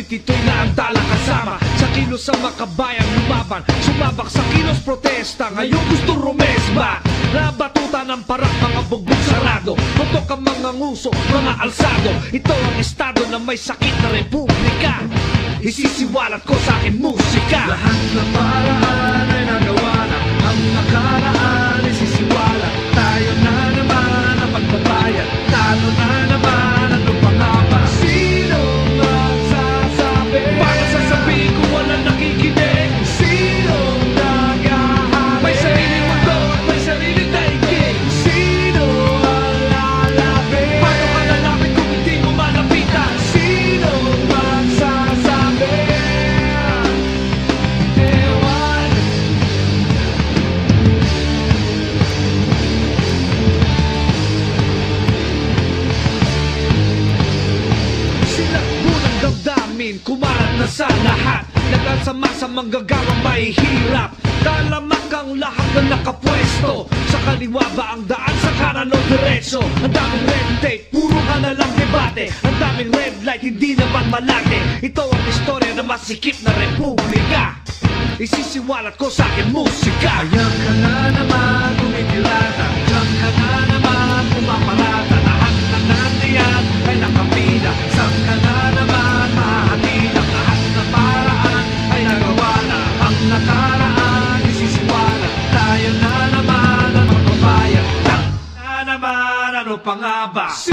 Ngunit ito'y naantala kasama sa kilos ang makabayang lumaban. Sumabak sa kilos protesta, ngayon gusto rumesba. Nabatuta ng parak, mga bugbog sarado. Tutok ang mga nguso, mga alsado. Ito ang estado na may sakit na republika. Isisiwalat ko sa aking musika. Lahat ng paraan ay nagawa na. Ang nakaraan ay sisiwalat. Tayo na naman ang magbabayad. Talo na naman, ano pa nga ba? Sino magsasabi? Para sasabihin ko walang nakikinig. Sino nag-ahari? May sariling mundo at may sariling daigdig. Sino ang lalapit? Paano ka lalapit kung hindi mo malapitan? Sino magsasabi? Ewan. Sinakbo ng damdamin, kumalat na sa lahat. Nagkasama sa manggagawang mahihirap. Talamak ang lahat na nakapwesto. Sa kaliwa ba ang daan, sa kanan o diretso? Ang daming red tape, puro ka na lang debate. Ang daming red light, hindi naman malate. Ito ang istorya na masikip na republika. Isisiwalat ko sa aking musika. Ayan ka na naman, tumitirata. Diyan ka na naman, pumaparata. Lahat na nandiyan ay nakapila. Saan ka na naman, mahahatid. Ang lahat na paraan ay nagawa na. Ang nakaraan, isisiwala. Tayo na naman ang magbabayad. Na naman, ano pa nga ba?